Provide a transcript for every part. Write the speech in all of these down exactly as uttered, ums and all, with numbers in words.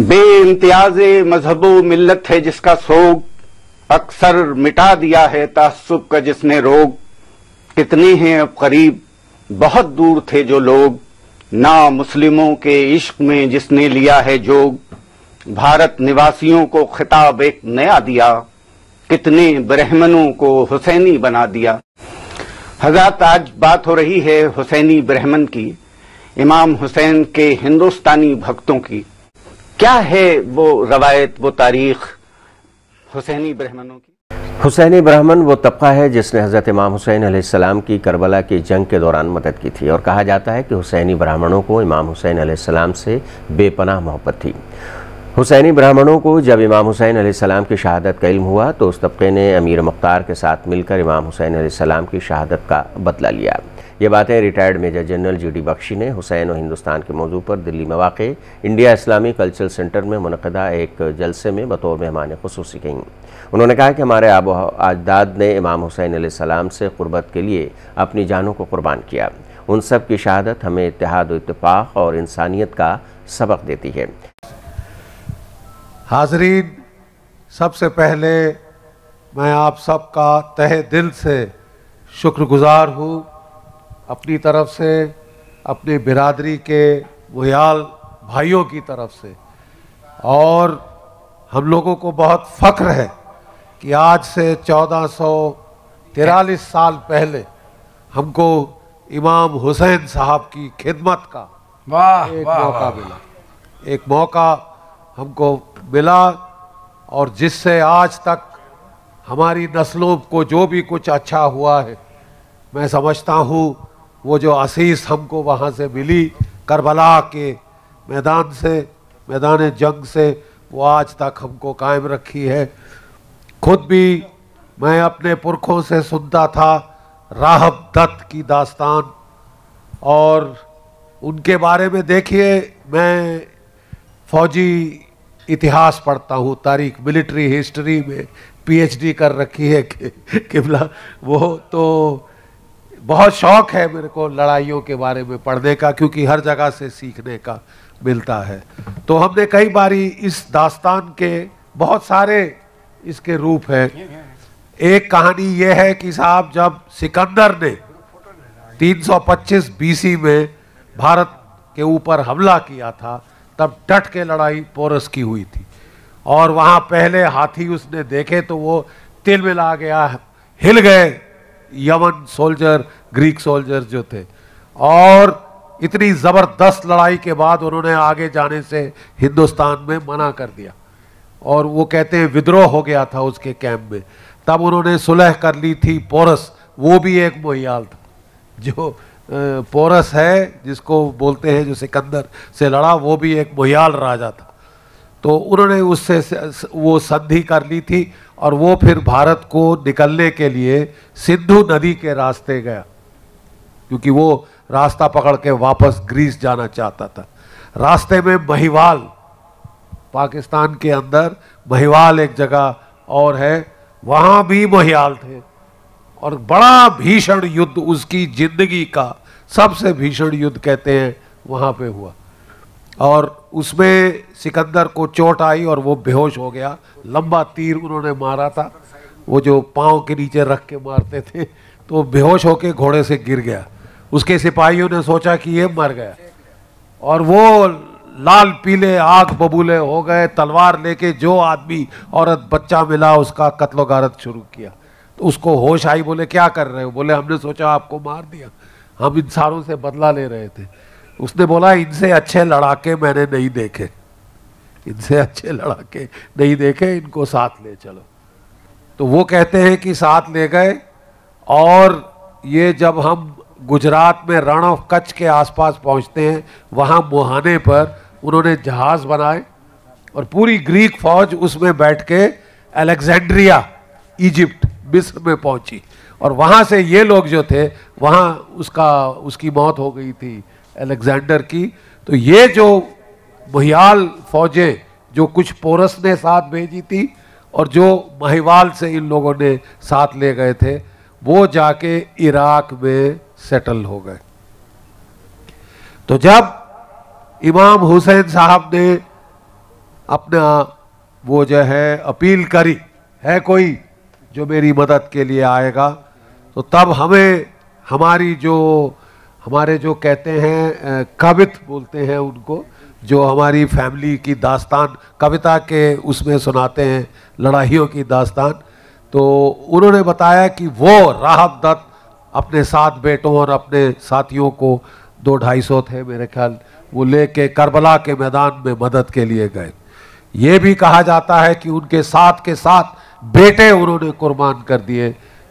बेइम्तियाज़े मजहबो मिल्लत है जिसका सोग, अक्सर मिटा दिया है तासुब का जिसने रोग। कितने हैं अब करीब, बहुत दूर थे जो लोग, ना मुस्लिमों के इश्क में जिसने लिया है जोग। भारत निवासियों को खिताब एक नया दिया, कितने ब्राह्मणों को हुसैनी बना दिया। हज़रत, आज बात हो रही है हुसैनी ब्राह्मण की, इमाम हुसैन के हिंदुस्तानी भक्तों की। क्या है वो रवायत, वो तारीख हुसैनी ब्राह्मणों की? हुसैनी ब्राह्मण वो तबका है जिसने हज़रत इमाम हुसैन अलैहिस्सलाम की करबला की जंग के दौरान मदद की थी, और कहा जाता है कि हुसैनी ब्राह्मणों को इमाम हुसैन अलैहिस्सलाम से बेपनाह मोहब्बत थी। हुसैनी ब्राह्मणों को जब इमाम हुसैन अलैहिस्सलाम की शहादत का इल्म हुआ तो उस तबके ने अमीर मुख्तार के साथ मिलकर इमाम हुसैन अलैहिस्सलाम की शहादत का बदला लिया। ये बातें retired major general G D Bakshi ने हुसैन और हिंदुस्तान के मौजू पर दिल्ली में वाक़ इंडिया इस्लामी कल्चरल सेंटर में मुनक़दा एक जलसे में बतौर मेहमान खुसूसी कहीं। उन्होंने कहा कि हमारे आबो अजदाद ने इमाम हुसैन अलैहिस्सलाम से क़ुर्बत के लिए अपनी जानों को कुर्बान किया। उन सब की शहादत हमें इत्तेहाद व इत्तेफाक और इंसानियत का सबक देती है। हाज़रीन, सबसे पहले मैं आप सबका तहे दिल से शुक्रगुज़ार हूँ, अपनी तरफ से, अपनी बिरादरी के मुहियाल भाइयों की तरफ से। और हम लोगों को बहुत फ़ख्र है कि आज से चौदह सौ तिरालीस साल पहले हमको इमाम हुसैन साहब की खिदमत का वाह, एक वाह, मौका वाह, मिला एक मौका हमको मिला, और जिससे आज तक हमारी नस्लों को जो भी कुछ अच्छा हुआ है, मैं समझता हूँ वो जो आसीस हमको वहाँ से मिली करबला के मैदान से, मैदान जंग से, वो आज तक हमको कायम रखी है। खुद भी मैं अपने पुरखों से सुनता था राहब दत्त की दास्तान, और उनके बारे में देखिए, मैं फौजी इतिहास पढ़ता हूँ, तारीख मिलिट्री हिस्ट्री में पीएचडी कर रखी है किबला। वो तो बहुत शौक़ है मेरे को लड़ाइयों के बारे में पढ़ने का, क्योंकि हर जगह से सीखने का मिलता है। तो हमने कई बारी इस दास्तान के बहुत सारे इसके रूप हैं। एक कहानी ये है कि साहब, जब सिकंदर ने तीन सौ पच्चीस बीसी में भारत के ऊपर हमला किया था, तब डट के लड़ाई पोरस की हुई थी, और वहाँ पहले हाथी उसने देखे तो वो तिल मिला गया, हिल गए यमन सोल्जर, ग्रीक सोल्जर जो थे। और इतनी ज़बरदस्त लड़ाई के बाद उन्होंने आगे जाने से हिंदुस्तान में मना कर दिया, और वो कहते हैं विद्रोह हो गया था उसके कैंप में। तब उन्होंने सुलह कर ली थी पोरस, वो भी एक मोहियाल था। जो पोरस है जिसको बोलते हैं, जो सिकंदर से लड़ा, वो भी एक मोहियाल राजा था। तो उन्होंने उससे वो संधि कर ली थी, और वो फिर भारत को निकलने के लिए सिंधु नदी के रास्ते गया, क्योंकि वो रास्ता पकड़ के वापस ग्रीस जाना चाहता था। रास्ते में महिवाल, पाकिस्तान के अंदर महिवाल एक जगह और है, वहाँ भी मोहियाल थे, और बड़ा भीषण युद्ध, उसकी जिंदगी का सबसे भीषण युद्ध कहते हैं वहाँ पे हुआ। और उसमें सिकंदर को चोट आई और वो बेहोश हो गया। लंबा तीर उन्होंने मारा था, वो जो पाँव के नीचे रख के मारते थे, तो बेहोश होके घोड़े से गिर गया। उसके सिपाहियों ने सोचा कि ये मर गया, और वो लाल पीले आग बबूले हो गए। तलवार लेके जो आदमी औरत बच्चा मिला उसका कत्लो गारत शुरू किया। तो उसको होश आई, बोले क्या कर रहे हो? बोले हमने सोचा आपको मार दिया, हम इंसानों से बदला ले रहे थे। उसने बोला इनसे अच्छे लड़ाके मैंने नहीं देखे, इनसे अच्छे लड़ाके नहीं देखे, इनको साथ ले चलो। तो वो कहते हैं कि साथ ले गए, और ये जब हम गुजरात में रण ऑफ कच्छ के आसपास पहुंचते हैं, वहाँ मुहाने पर उन्होंने जहाज़ बनाए, और पूरी ग्रीक फौज उसमें बैठ के अलेक्जेंड्रिया, इजिप्ट, मिस्र में पहुंची। और वहाँ से ये लोग जो थे, वहाँ उसका उसकी मौत हो गई थी अलेक्जेंडर की। तो ये जो मोहियाल फौजें, जो कुछ पोरस ने साथ भेजी थी और जो महिवाल से इन लोगों ने साथ ले गए थे, वो जाके इराक में सेटल हो गए। तो जब इमाम हुसैन साहब ने अपना वो जो है अपील करी है कोई जो मेरी मदद के लिए आएगा, तो तब हमें हमारी जो हमारे जो कहते हैं कवित बोलते हैं उनको, जो हमारी फैमिली की दास्तान कविता के उसमें सुनाते हैं लड़ाइयों की दास्तान, तो उन्होंने बताया कि वो राहत दत्त अपने सात बेटों और अपने साथियों को, दो ढाई सौ थे मेरे ख्याल, वो लेके करबला के मैदान में मदद के लिए गए। ये भी कहा जाता है कि उनके साथ के साथ बेटे उन्होंने कुर्बान कर दिए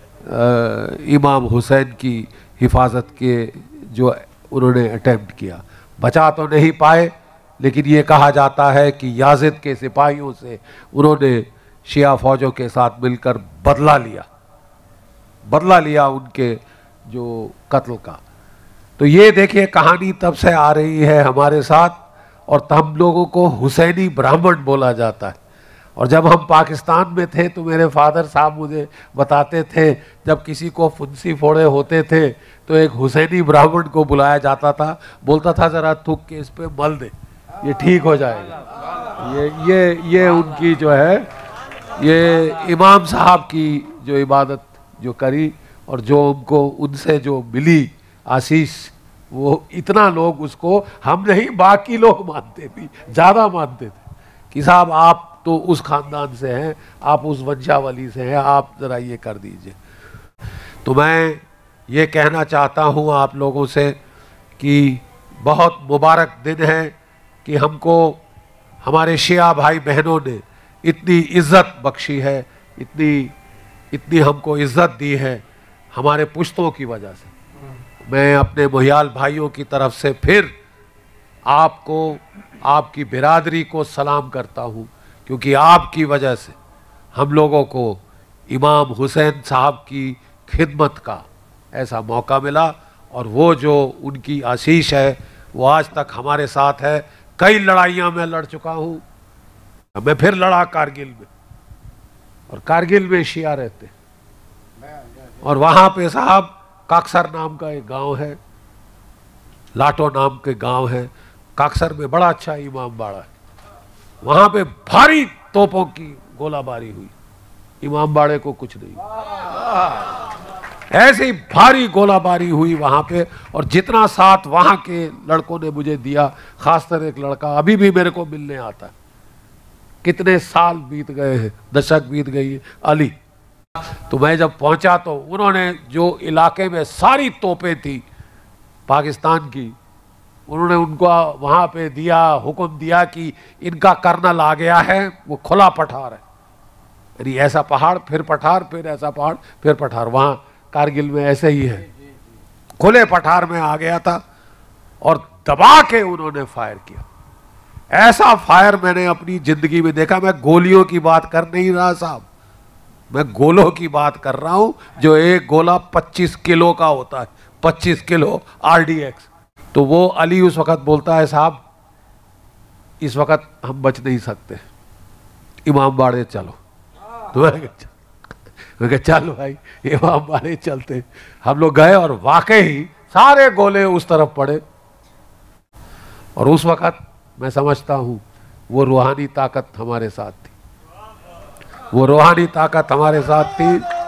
इमाम हुसैन की हिफाजत के, जो उन्होंने अटेम्प्ट किया। बचा तो नहीं पाए, लेकिन ये कहा जाता है कि याजिद के सिपाहियों से उन्होंने शिया फौजों के साथ मिलकर बदला लिया बदला लिया उनके जो कत्ल का। तो ये देखिए कहानी तब से आ रही है हमारे साथ, और हम लोगों को हुसैनी ब्राह्मण बोला जाता है। और जब हम पाकिस्तान में थे तो मेरे फादर साहब मुझे बताते थे, जब किसी को फुंसी फोड़े होते थे तो एक हुसैनी ब्राह्मण को बुलाया जाता था, बोलता था जरा थूक के इस पे मल दे, ये ठीक हो जाएगा। ये ये ये उनकी जो है, ये इमाम साहब की जो इबादत जो करी और जो उनको उनसे जो मिली आशीष, वो इतना लोग उसको, हम नहीं बाकी लोग मानते भी, ज़्यादा मानते थे कि साहब आप तो उस खानदान से हैं, आप उस वंशावली से हैं, आप ज़रा ये कर दीजिए। तो मैं ये कहना चाहता हूँ आप लोगों से कि बहुत मुबारक दिन है कि हमको हमारे शिया भाई बहनों ने इतनी इज़्ज़त बख्शी है, इतनी इतनी हमको इज़्ज़त दी है हमारे पुश्तों की वजह से। मैं अपने मोहियाल भाइयों की तरफ से फिर आपको, आपकी बिरादरी को सलाम करता हूँ, क्योंकि आपकी वजह से हम लोगों को इमाम हुसैन साहब की खिदमत का ऐसा मौका मिला, और वो जो उनकी आशीष है वो आज तक हमारे साथ है। कई लड़ाइयाँ मैं लड़ चुका हूँ, मैं फिर लड़ा कारगिल में, और कारगिल में शिया रहते, और वहाँ पे साहब काकसर नाम का एक गांव है, लाटो नाम के गांव है, काकसर में बड़ा अच्छा इमाम बाड़ा है, वहां पे भारी तोपों की गोलाबारी हुई, इमाम बाड़े को कुछ नहीं, ऐसी भारी गोलाबारी हुई वहां पे। और जितना साथ वहां के लड़कों ने मुझे दिया, खासकर एक लड़का अभी भी मेरे को मिलने आता है, कितने साल बीत गए हैं, दशक बीत गई है, अली। तो मैं जब पहुंचा तो उन्होंने जो इलाके में सारी तोपें थी पाकिस्तान की, उन्होंने उनको वहां पे दिया, हुक्म दिया कि इनका कर्नल आ गया है, वो खुला पठार है, यानी ऐसा पहाड़ फिर पठार, फिर ऐसा पहाड़ फिर पठार, वहां कारगिल में ऐसे ही है, खुले पठार में आ गया था, और दबा के उन्होंने फायर किया। ऐसा फायर मैंने अपनी जिंदगी में देखा। मैं गोलियों की बात कर नहीं रहा साहब, मैं गोलों की बात कर रहा हूं, जो एक गोला पच्चीस किलो का होता है, पच्चीस किलो आरडीएक्स। तो वो अली उस वक्त बोलता है, साहब इस वक्त हम बच नहीं सकते, इमाम बाड़े चलो। तो मैं कहा चलो भाई इमाम बाड़े चलते। हम लोग गए और वाकई ही सारे गोले उस तरफ पड़े, और उस वक्त मैं समझता हूं वो रूहानी ताकत हमारे साथ थी, वो रूहानी ताकत हमारे साथ थी।